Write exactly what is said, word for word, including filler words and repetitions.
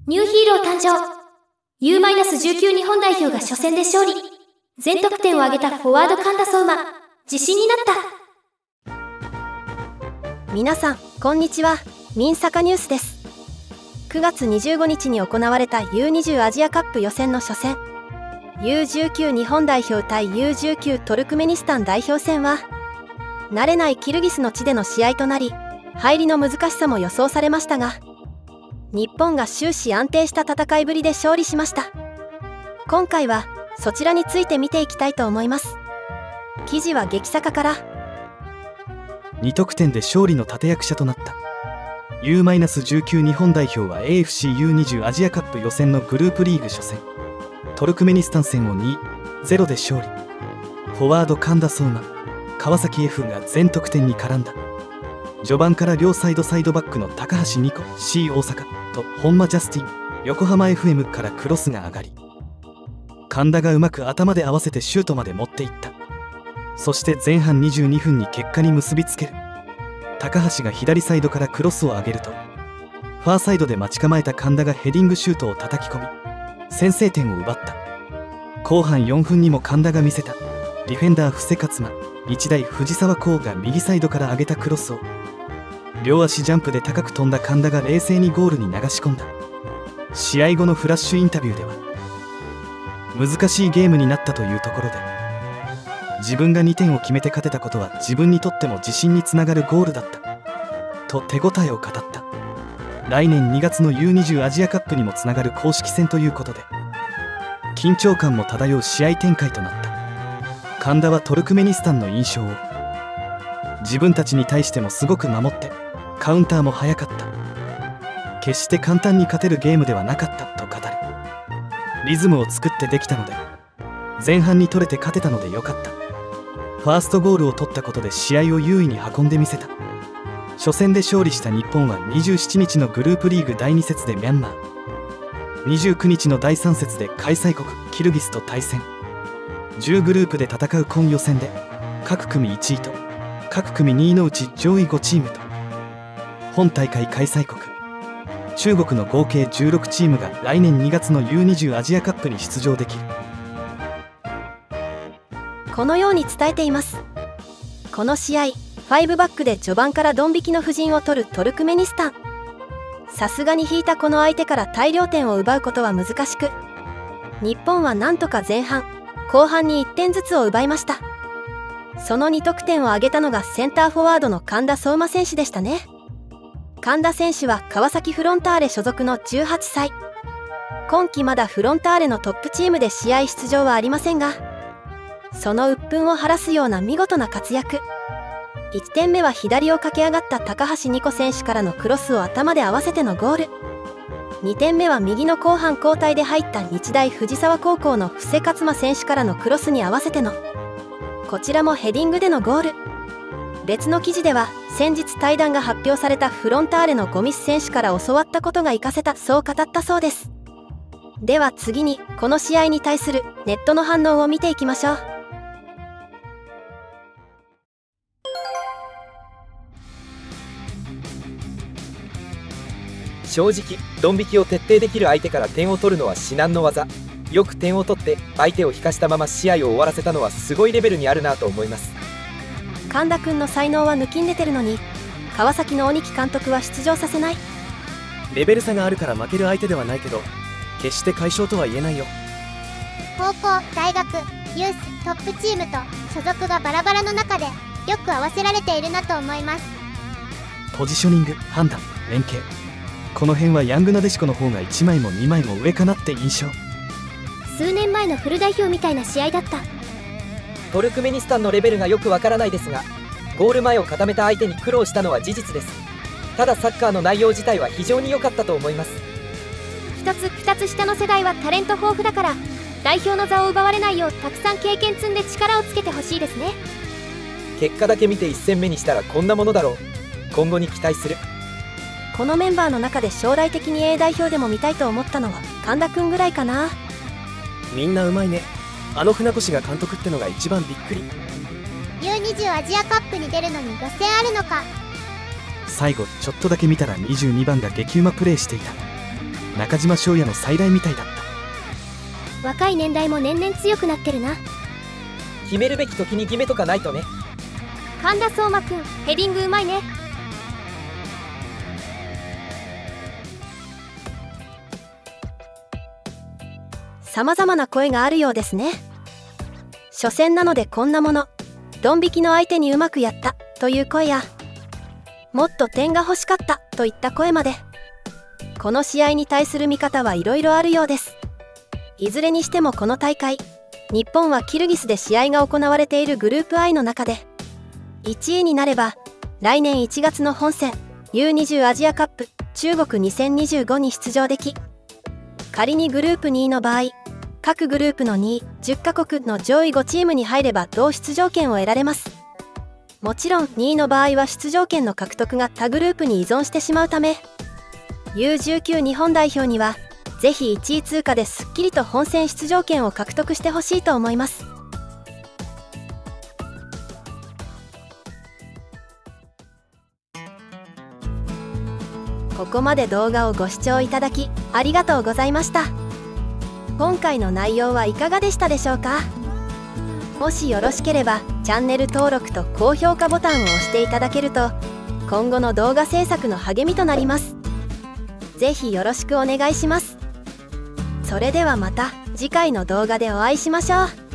ニューヒーロー誕生。 ユーじゅうきゅう 日本代表が初戦で勝利。全得点を挙げたフォワード神田相馬、自信になった。 皆さんこんにちは。民坂ニュースです。くがつにじゅうごにちに行われた ユーにじゅう アジアカップ予選の初戦、 ユーじゅうきゅう 日本代表対 ユーじゅうきゅう トルクメニスタン代表戦は慣れないキルギスの地での試合となり、入りの難しさも予想されましたが、日本が終始安定した戦いぶりで勝利しました。今回はそちらについて見ていきたいと思います。記事は激坂から。 に得点で勝利の立役者となった ユーじゅうきゅう 日本代表は エーエフシーユーにじゅう アジアカップ予選のグループリーグ初戦、トルクメニスタン戦を にたいゼロ で勝利。フォワード神田相馬、川崎 F が全得点に絡んだ。序盤から両サイドサイドバックの高橋美子 C 大阪と本間ジャスティン横浜 エフエム からクロスが上がり、神田がうまく頭で合わせてシュートまで持っていった。そして前半にじゅうにふんに結果に結びつける。高橋が左サイドからクロスを上げると、ファーサイドで待ち構えた神田がヘディングシュートを叩き込み先制点を奪った。後半よんふんにも神田が見せた。ディフェンダー布施克馬、日大藤沢コウが右サイドから上げたクロスを両足ジャンプで高く飛んだ神田が冷静にゴールに流し込んだ。試合後のフラッシュインタビューでは、難しいゲームになったというところで、自分がにてんを決めて勝てたことは自分にとっても自信につながるゴールだったと手応えを語った。来年にがつの ユーにじゅう アジアカップにもつながる公式戦ということで、緊張感も漂う試合展開となった。神田はトルクメニスタンの印象を、自分たちに対してもすごく守ってカウンターも速かった、決して簡単に勝てるゲームではなかったと語る。リズムを作ってできたので、前半に取れて勝てたのでよかった。ファーストゴールを取ったことで試合を優位に運んでみせた。初戦で勝利した日本はにじゅうしちにちのグループリーグだいに節でミャンマー、にじゅうくにちのだいさん節で開催国キルギスと対戦。じゅうグループで戦う今予選で各組いちいと各組にいのうち上位ごチームと本大会開催国中国の合計じゅうろくチームが来年にがつの ユーにじゅう アジアカップに出場できる。 このように伝えています。この試合ごバックで序盤からドン引きの布陣を取るトルクメニスタン。さすがに引いたこの相手から大量点を奪うことは難しく、日本はなんとか前半後半にいってんずつを奪いました。そのに得点を挙げたのがセンターフォワードの神田相馬選手でしたね。神田選手は川崎フロンターレ所属のじゅうはっさい。今季まだフロンターレのトップチームで試合出場はありませんが、その鬱憤を晴らすような見事な活躍。いってんめは左を駆け上がった高橋美子選手からのクロスを頭で合わせてのゴール。にてんめは右の後半交代で入った日大藤沢高校の布施克馬選手からのクロスに合わせての、こちらもヘディングでのゴール。別の記事では先日退団が発表されたフロンターレのゴミス選手から教わったことが活かせた、そう語ったそうです。では次にこの試合に対するネットの反応を見ていきましょう。 正直ドン引きを徹底できる相手から点を取るのは至難の業。よく点を取って相手を引かしたまま試合を終わらせたのはすごいレベルにあるなと思います。 神田くんの才能は抜きん出てるのに、川崎の鬼木監督は出場させない。 レベル差があるから負ける相手ではないけど、決して快勝とは言えないよ。 高校、大学、ユース、トップチームと所属がバラバラの中でよく合わせられているなと思います。 ポジショニング、判断、連携、この辺はヤングなでしこの方がいちまいもにまいも上かなって印象。 数年前のフル代表みたいな試合だった。 トルクメニスタンのレベルがよくわからないですが、ゴール前を固めた相手に苦労したのは事実です。ただサッカーの内容自体は非常に良かったと思います。 一つ二つ下の世代はタレント豊富だから、代表の座を奪われないようたくさん経験積んで力をつけてほしいですね。 結果だけ見ていち戦目にしたらこんなものだろう。今後に期待する。 このメンバーの中で将来的に A 代表でも見たいと思ったのは神田くんぐらいかな。 みんなうまいね。あの船越が監督ってのが一番びっくり。 ユーにじゅう アジアカップに出るのに予選あるのか。 最後ちょっとだけ見たらにじゅうにばんが激うまプレーしていた。 中島翔也の再来みたいだった。 若い年代も年々強くなってるな。 決めるべき時に決めとかないとね。 神田相馬くん、ヘディングうまいね。 様々な声があるようですね。初戦なのでこんなもの、ドン引きの相手にうまくやったという声や、もっと点が欲しかったといった声まで、この試合に対する見方はいろいろあるようです。いずれにしてもこの大会、日本はキルギスで試合が行われているグループ I の中でいちいになれば、来年いちがつの本戦 ユーにじゅう アジアカップ中国にせんにじゅうごに出場でき、仮にグループにいの場合、各グループのにい、じゅっかこくの上位ごチームに入れば同出場権を得られます。もちろんにいの場合は出場権の獲得が他グループに依存してしまうため、 ユーじゅうきゅう 日本代表にはぜひいちい通過ですっきりと本戦出場権を獲得してほしいと思います。ここまで動画をご視聴いただきありがとうございました。今回の内容はいかがでしたでしょうか。もしよろしければチャンネル登録と高評価ボタンを押していただけると今後の動画制作の励みとなります。ぜひよろしくお願いします。それではまた次回の動画でお会いしましょう。